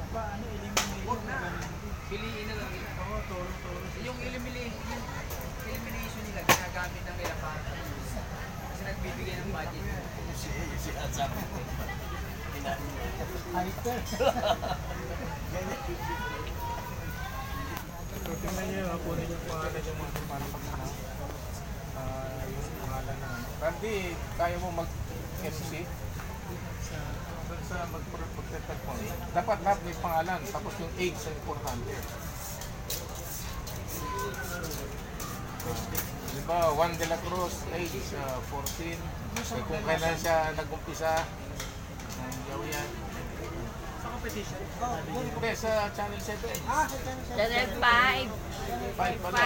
Huwag na. Piliin na lang. Oo, toro. Yung elimination nila, ginagamit ng ilang bata. Kasi nagbibigay ng budget. Si Azam. Hyper. So, tingnan nyo, kunin yung pangalan yung mga pagpapak na yung pangalan na Randy, kaya mo mag-MC? Doon sa mag-protected phone. Dapat lahat may pangalan, tapos yung age sa importante. Diba, Juan de la Cruz, age 14. Kung kailan siya nag-umpisa, YAW-YAN. Sa competition? Hindi, sa Channel 7. Ah, sa Channel 7. Channel 5. 5 pala.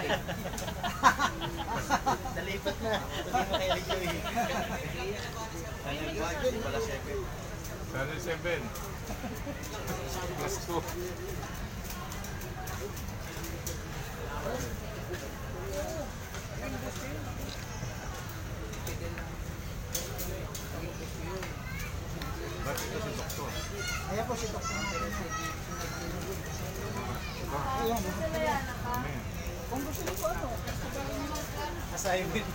Nalipat na. Hindi mo kaya rin yun. Channel 5, hindi pala 7. Channel 7. Plus 2. Ba't ito si Doktor? Ayan po si Doktor. Ayan. Kung gusto niyo po ano? Assignment.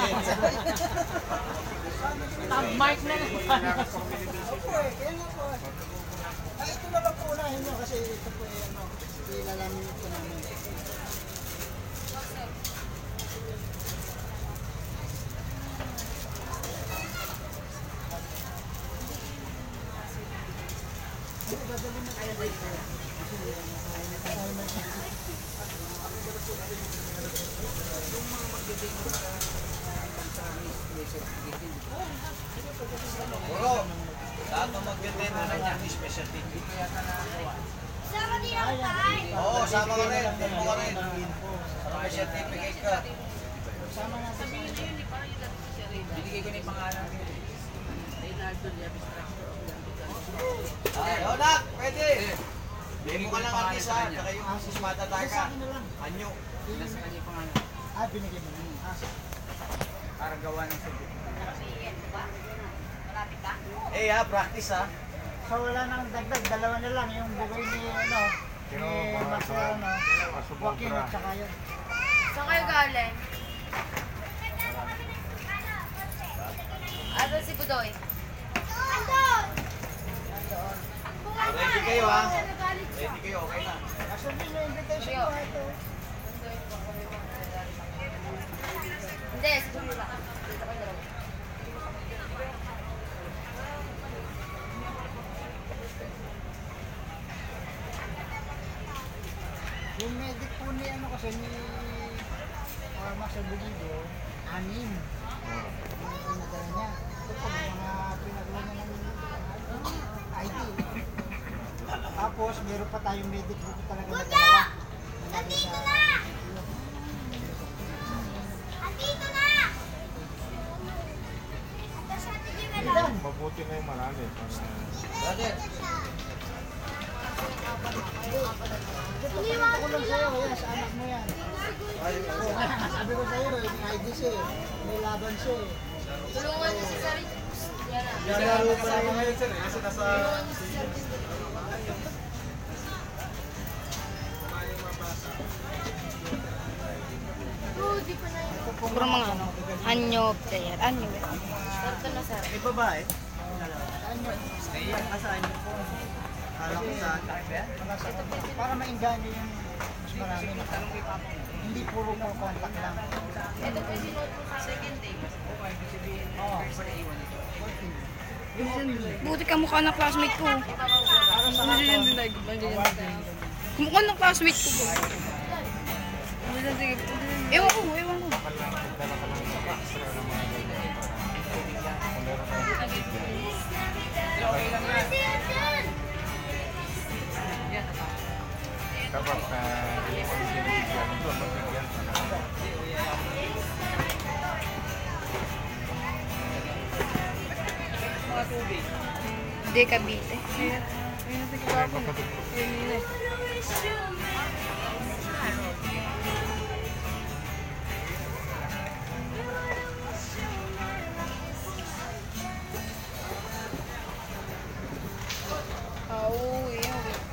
Mark na lang. Opo eh, kaya nga po. Ito na lang po unahin nyo kasi ito po eh, ano, ilalamin po namin. Dadali na kayo dito. Yung mga magdating Guro, lahat ng magdating na ng specialty. Sama din ako tayo. Oo, sama ka rin. Dito ka rin. May certificate ka. Sama natin. Sabihin na yun, di parang yung dati siya rin. Binigay ko na yung pangalan. Reynaldo, Levis Tractor. Ay, Onak, pwede. Bigay mo ka lang ang isa, kaya yung sumatata ka. Anyo. Nasa kanya yung pangalan. Ah, binigay mo naman. Para gawa ng certificate. Malapit ka? Practice ha. So wala nang dagdag, dalawa na lang yung bigay ni ano, ni Master ano, Joaquin at saka yun. Saan kayo galing? Asan si Budoy? Andon! Ready kayo ha? Ready kayo, okay na. Kaso din yung invitation ko ito. Hindi, si Budoy lang. Dito ko dalawa. Yung medic po ni ano kasi ni Master Bulido, 6. Yung pinadala niya. Ito po, mga pinagawa niya ng ID. Tapos, meron pa tayong medic dito talaga na dalawa. Nandito na! Andito na! Mabuti na yung marami. Brother. Ito ko lang sa'yo, kaya sa anak mo yan. Sabi ko sa'yo, may ID siya eh. May laban siya eh. Tulungan niyo si Sarito. Yan na. Lalo pa naman ngayon sir, kasi nasa... Di pa na yun. Puro mga ano, anyo, player, anyo. Sarito na sir. May babae? Nasaan niyo po? Alam ko saan. Para maingganyo yung mas marami. Hindi puro po contact lang. Ito po yung sinuot ko sa second day. Oo. Buti ka mukha ng classmate ko. Kumukha ng classmate ko. Ewan ko, ewan ko. Kapag yung sinibigyan ito, mabigyan ka na. Hindi, Cavite. Ayun natin kagapon. Ayun yun eh. Oo, yun.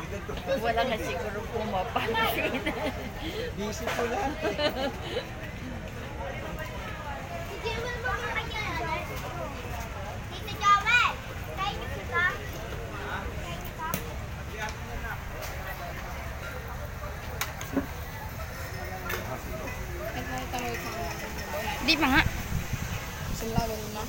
Wala nga siguro pumapansin. Busy po lang. Di pa nga. Selawan na.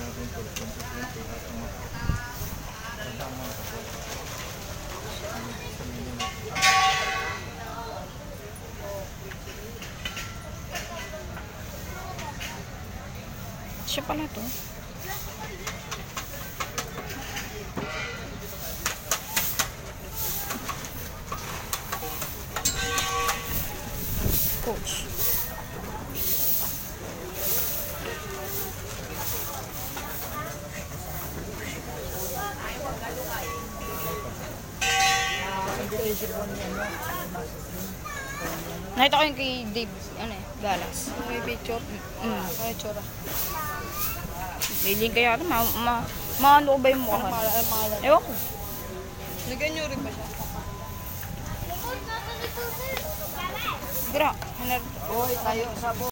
Siya pala to. Coach. Nakita ko yung kay Dave, ano eh, Galas. May picture? May tsura. May link kaya ito, maano ko ba yung mukha? Ewan ko. Naganyo rin ba siya? Gra, Hoy, tayo sa